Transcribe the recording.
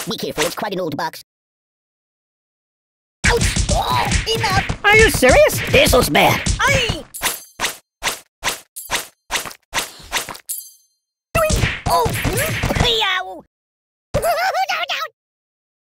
Be careful, it's quite an old box. Ouch! Oh, enough! Are you serious? This looks bad. Aye! Oh! Yow!